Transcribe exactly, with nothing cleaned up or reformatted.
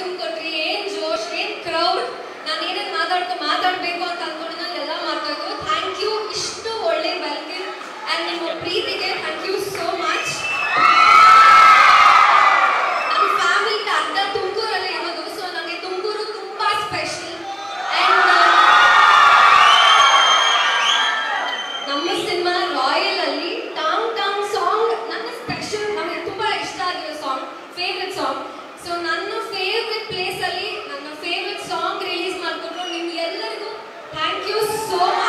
ತುಂಬಿಕೊಟ್ರಿ, ಏನ್ ಜೋಶ್, ಏನ್ ಕ್ರೌಡ್. ನಾನು ಏನೇನು ಮಾತಾಡ್ಕೊ ಮಾತಾಡಬೇಕು ಅಂತ ಅನ್ಕೊಂಡು ನಾನು ಎಲ್ಲ ಮಾತಾಡೋದು. ಥ್ಯಾಂಕ್ ಯು, ಇಷ್ಟು ಒಳ್ಳೆ ವೆಲ್ಕಮ್ ಆ್ಯಂಡ್ ನಿಮ್ಮ ಪ್ರೀತಿಗೆ ಥ್ಯಾಂಕ್ ಯು ಸೋ ಮಚ್. ನಮ್ಮ ಫ್ಯಾಮಿಲಿಗೆ ಅರ್ಧ ತುಮಕೂರಲ್ಲಿ ಇರೋದು, ಸೊ ನನಗೆ ತುಮಕೂರು ತುಂಬ ಸ್ಪೆಷಲ್. ಆ್ಯಂಡ್ ನಮ್ಮ ಸಿನಿಮಾ ರಾಯಲ್ ಅಲ್ಲಿ ಟಾಂಗ್ ಟಾಂಗ್ ಸಾಂಗ್ ನನ್ನ ಸ್ಪೆಷಲ್, ನಮಗೆ ತುಂಬ ಇಷ್ಟ ಆಗಿರೋ ಸಾಂಗ್, ಫೇವ್ರೆಟ್ ಸಾಂಗ್. ಸೊ ನನ್ನ ಫೇವ್ರೆಟ್ ಪ್ಲೇಸಲ್ಲಿ ನನ್ನ ಫೇವ್ರೆಟ್ ಸಾಂಗ್ ರಿಲೀಸ್ ಮಾಡಿಕೊಟ್ರು. ನಿಮ್ಗೆಲ್ಲರಿಗೂ ಥ್ಯಾಂಕ್ ಯು ಸೋ ಮಚ್.